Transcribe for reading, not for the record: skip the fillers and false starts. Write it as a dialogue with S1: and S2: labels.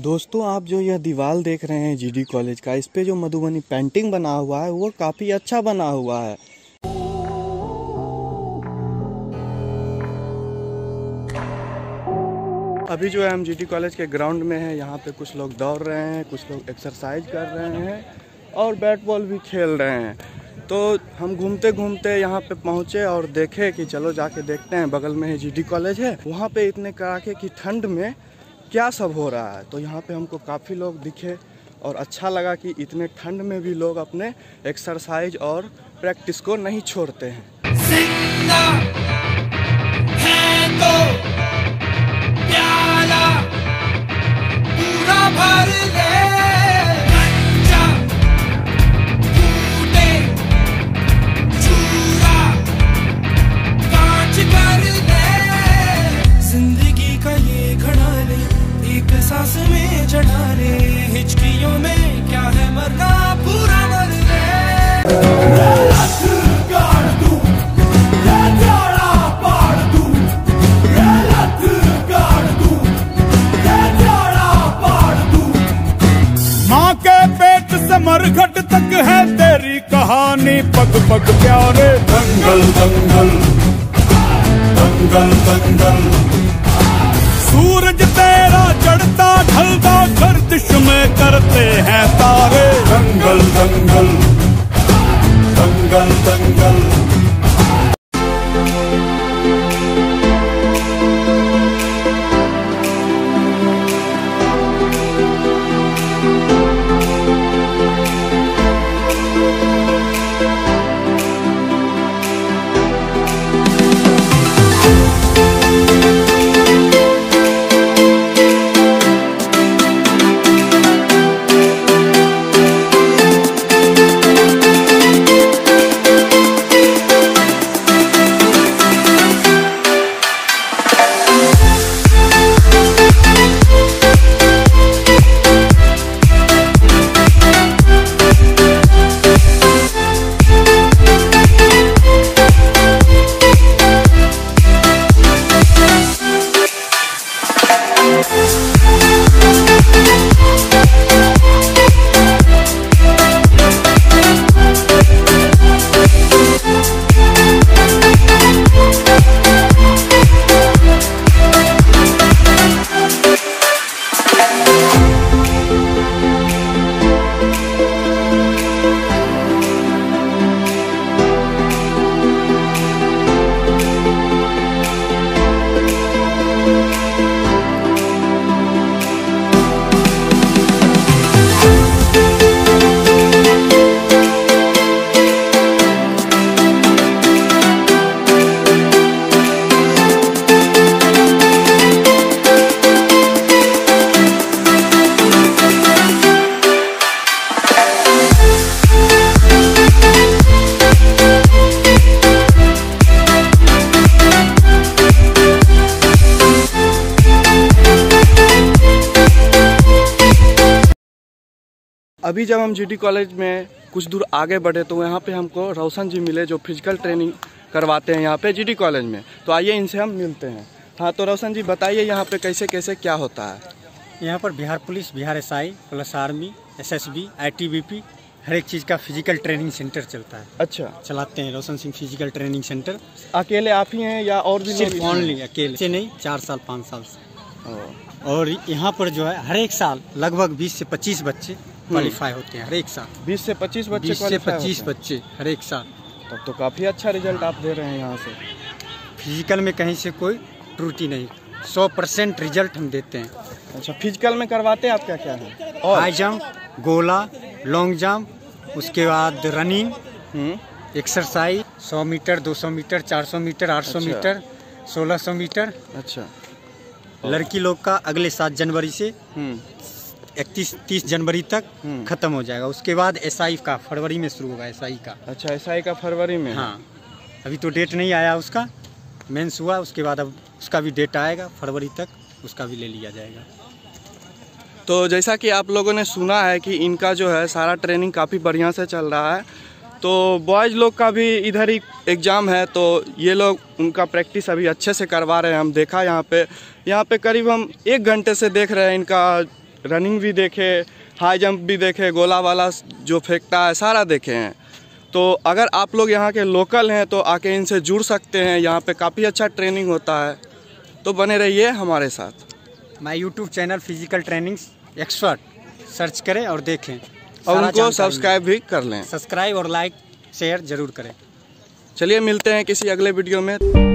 S1: दोस्तों, आप जो यह दीवार देख रहे हैं जीडी कॉलेज का, इस पे जो मधुबनी पेंटिंग बना हुआ है वो काफ़ी अच्छा बना हुआ है। अभी जो है हम जीडी कॉलेज के ग्राउंड में हैं। यहाँ पे कुछ लोग दौड़ रहे हैं, कुछ लोग एक्सरसाइज कर रहे हैं और बैट बॉल भी खेल रहे हैं। तो हम घूमते घूमते यहाँ पे पहुँचे और देखे कि चलो जाके देखते हैं, बगल में ही जीडी कॉलेज है। वहाँ पे इतने कड़ाके की ठंड में क्या सब हो रहा है। तो यहाँ पे हमको काफ़ी लोग दिखे और अच्छा लगा कि इतने ठंड में भी लोग अपने एक्सरसाइज और प्रैक्टिस को नहीं छोड़ते हैं।
S2: जिंदगी का ये घड़ा ले, एक सांस में चढ़ा ले, हिचकियों में क्या है मरना, पूरा मर ले।
S3: माँ के पेट से मरघट तक है तेरी कहानी, पग पग प्यारे। दंगल दंगल दंगल दंगल, सूरज तेरा चढ़ता ढलता गर्दिश में करते हैं तारे। दंगल दंगल दंगल दंगल।
S1: अभी जब हम जीडी कॉलेज में कुछ दूर आगे बढ़े तो यहाँ पे हमको रोशन जी मिले, जो फिजिकल ट्रेनिंग करवाते हैं यहाँ पे जीडी कॉलेज में। तो आइए इनसे हम मिलते हैं। हाँ, तो रोशन जी बताइए यहाँ पे कैसे कैसे क्या होता है।
S4: यहाँ पर Bihar police, Bihar SI plus army, SSB, ITBP हर एक चीज़ का फिजिकल ट्रेनिंग सेंटर चलता है।
S1: अच्छा,
S4: चलाते हैं Roshan Singh physical training centre.
S1: अकेले आप ही हैं या और भी?
S4: सिर्फ ओनली अकेले से नहीं, 4 साल 5 साल से। और यहाँ पर जो है हर एक साल लगभग 20 से 25 बच्चे क्वालिफाई होते हैं हर एक साल।
S1: 20 से 25 बच्चे?
S4: 20 से 25 बच्चे हर एक साल।
S1: तब तो काफ़ी अच्छा रिजल्ट आप दे रहे हैं यहाँ से।
S4: फिजिकल में कहीं से कोई त्रुटि नहीं, 100% रिजल्ट हम देते हैं।
S1: अच्छा, फिजिकल में करवाते हैं आप क्या क्या है?
S4: हाई जंप, गोला, लॉन्ग जंप, उसके बाद running, exercise, 100 metre, 200 metre, 400 metre, 800 metre, 1600 metre.
S1: अच्छा,
S4: लड़की लोग का अगले 7 जनवरी से 31-30 जनवरी तक खत्म हो जाएगा। उसके बाद SI का फरवरी में शुरू होगा। SI का। अच्छा, SI का फरवरी में? हाँ, अभी तो डेट नहीं आया उसका, मेंस हुआ, उसके बाद अब उसका भी डेट आएगा फरवरी तक, उसका भी ले लिया जाएगा।
S1: तो जैसा कि आप लोगों ने सुना है कि इनका जो है सारा ट्रेनिंग काफ़ी बढ़िया से चल रहा है। तो बॉयज़ लोग का भी इधर ही एग्ज़ाम है, तो ये लोग उनका प्रैक्टिस अभी अच्छे से करवा रहे हैं। हम देखा यहाँ पे करीब हम 1 घंटे से देख रहे हैं इनका रनिंग भी देखे, हाई जंप भी देखे, गोला वाला जो फेंकता है सारा देखे हैं। तो अगर आप लोग यहाँ के लोकल हैं तो आके इनसे जुड़ सकते हैं, यहाँ पे काफ़ी अच्छा ट्रेनिंग होता है। तो बने रहिए हमारे साथ।
S4: My YouTube channel physical trainings expert search करें और देखें
S1: और उनको सब्सक्राइब भी कर लें।
S4: सब्सक्राइब और लाइक शेयर ज़रूर करें।
S1: चलिए मिलते हैं किसी अगले वीडियो में।